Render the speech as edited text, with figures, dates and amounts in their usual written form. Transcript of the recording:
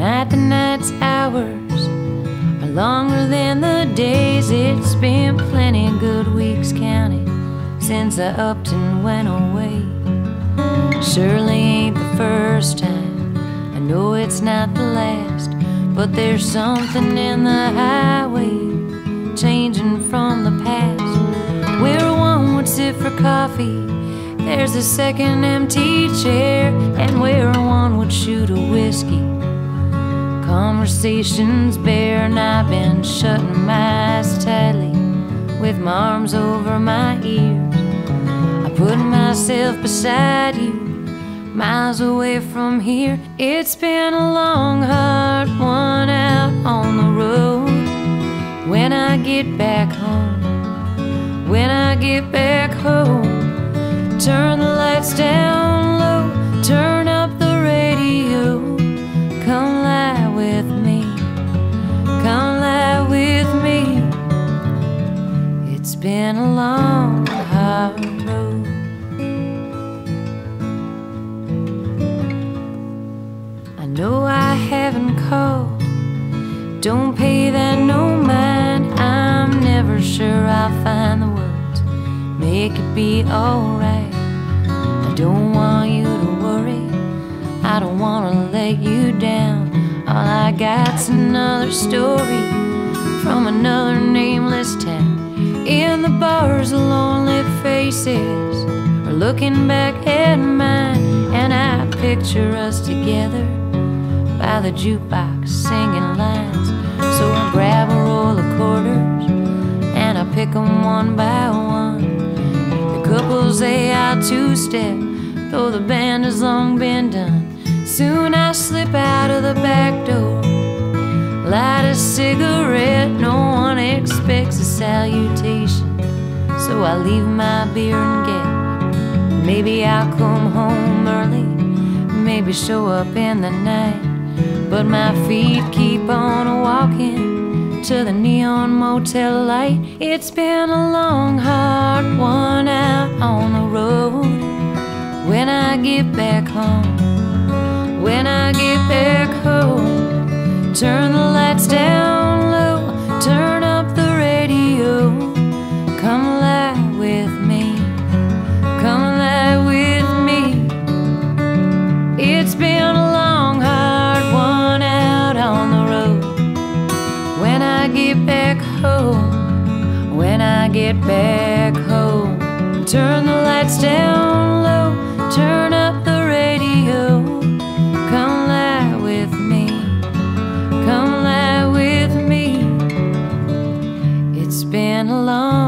Tonight the night's hours are longer than the days. It's been plenty good weeks counted since I upped and went away. Surely ain't the first time, I know it's not the last, but there's something in the highway changing from the past. Where one would sit for coffee, there's a second empty chair. And where one would shoot a whiskey, conversations bare. And I've been shutting my eyes tightly with my arms over my ears. I put myself beside you, miles away from here. It's been a long, hard one out on the road. When I get back home, when I get back home, turn the lights down low, turn up the radio. Come lie with me, come lie with me. It's been a long, hard road. I know I haven't called, don't pay that no mind. I'm never sure I'll find the words, make it be alright. I don't want you to worry, I don't want to let you down. All I got's another story from another nameless town. In the bars, the lonely faces are looking back at mine. And I picture us together by the jukebox singing lines. So I grab a roll of quarters and I pick 'em one by one. The couples, they out two-step, though the band has long been done. Soon I slip out of the back door, light a cigarette. No one expects a salutation, so I leave my beer and get. Maybe I'll come home early, maybe show up in the night, but my feet keep on walking to the neon motel light. It's been a long, hard one out on the road. When I get back home, when I get back home, turn the lights down low, turn up the radio. Come lie with me, come lie with me. It's been a long, hard one out on the road. When I get back home, when I get back home, turn the lights down low, turn up the radio. Come lie with me, come lie with me. It's been a long